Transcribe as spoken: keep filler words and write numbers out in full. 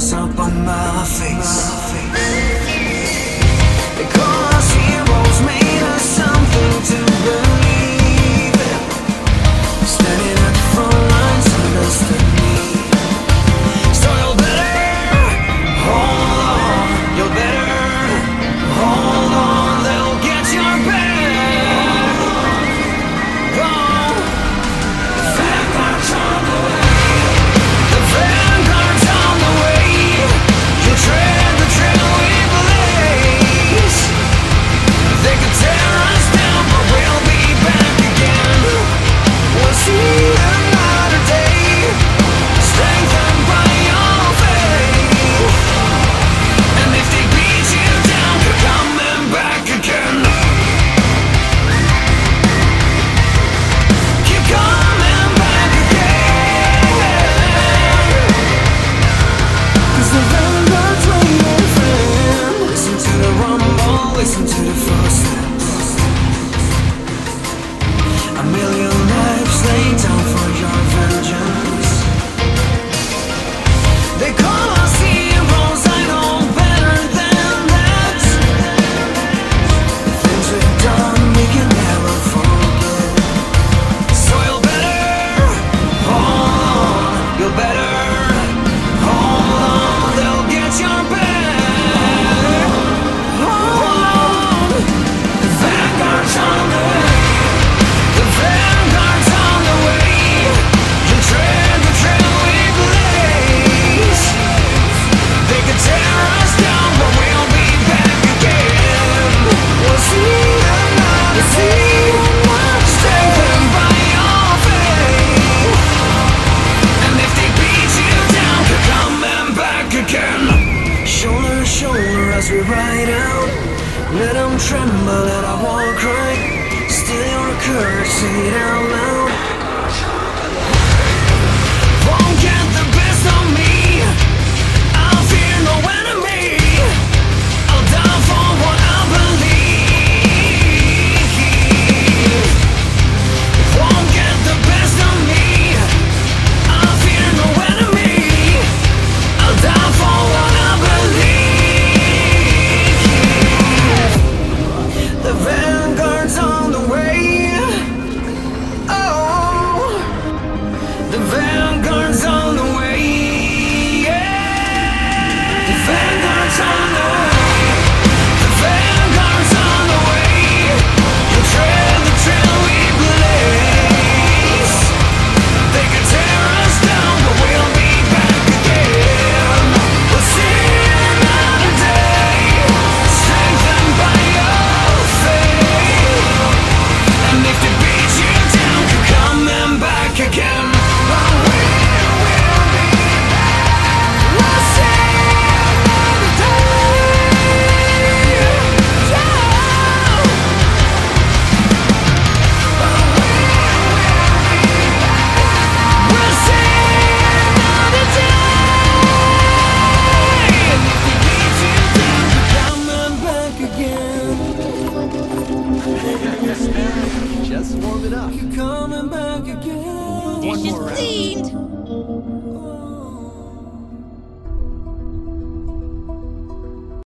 scars up on my face. Because heroes made us something to believe in. Standing at the front lines understood me. So you better hold on, you better hold on, they'll get your back. Oh, the vanguard's on the way, the vanguard's on the way. You tread the trail we blaze. They could tear us down, but we'll be back again. We'll see another day, strengthened by your faith. And if they beat you down, you're coming back again. Keep coming back again. 'Cause the vanguard's waiting, friend. Listen to the rumble, listen to the footsteps. A million lives laid down for your vengeance. They call us heroes, I know better than that. The things we've done we can never forget. So you better hold on, you better hold on, they'll get your back. Hold on, the vanguard's on the way, the vanguard's on the way. You tread the trail we blaze. They could tear us down, but we'll be back again. We'll see another day, strengthened by your faith. And if they beat you down, you're coming back again. Shoulder to shoulder as we ride out. Let them tremble, let our war cry. Still your courage, say it out loud. Won't get the best of me, I'll fear no enemy. I'll die for what I believe. Won't get the best of me, I'll fear no enemy. I'll die for what I believe. The vanguard's on the way. Oh, the vanguard's on the way. Yeah. The vanguard's on the way. The vanguard's on the way. You tread the trail we blaze. They could tear us down, but we'll be back again. We'll see another day, strengthened by your faith. And if they beat you down, you're coming back again. But we will be back. We'll see another day. Yeah. But we will be back. We'll see another day. And if they beat you down, you're coming back again. Just warm it up. You're coming back again. One more round. Cleaned.